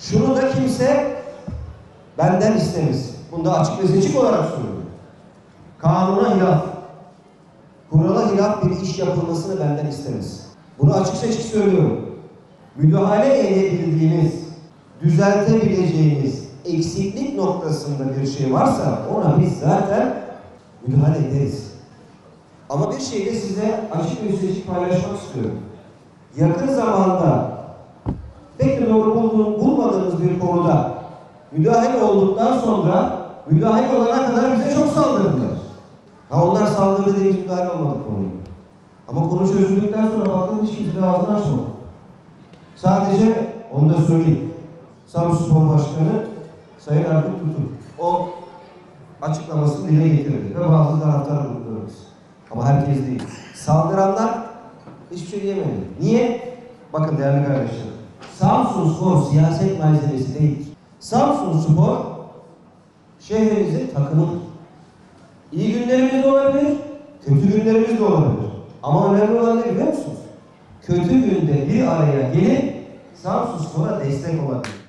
Şunu da kimse benden istemez. Bunu da açık ve seçik olarak söylüyorum. Kanuna hilaf, kurala hilaf bir iş yapılmasını benden istemez. Bunu açık seçik söylüyorum. Müdahale edebildiğimiz, düzeltebileceğimiz eksiklik noktasında bir şey varsa ona biz zaten müdahale ederiz. Ama bir şeyi de size açık ve seçik paylaşmak istiyorum. Yakın zamanda pek de doğru bulmadığımız bir konuda müdahale olduktan sonra müdahale olana kadar bize çok saldırdılar. Ha onlar saldırdı diye müdahale olmadı konuyu. Ama konu çözüldükten sonra baktım hiç kimse ağzını açmadı. Sadece onu da söyleyeyim. Samsunspor Başkanı Sayın Erkut Tutuk o açıklamasını dile getirdi ve bazı taraftar gruplarımız. Ama herkes değil. Saldıranlar hiçbir şey diyemedi. Niye? Bakın değerli kardeşlerim. Samsunspor siyaset malzemesi değil. Samsunspor şehrimizin takımıdır. İyi günlerimiz de olabilir, kötü günlerimiz de olabilir. Ama önemli olan ne biliyor musunuz? Kötü günde bir araya gelip Samsunspor'a destek olabilir.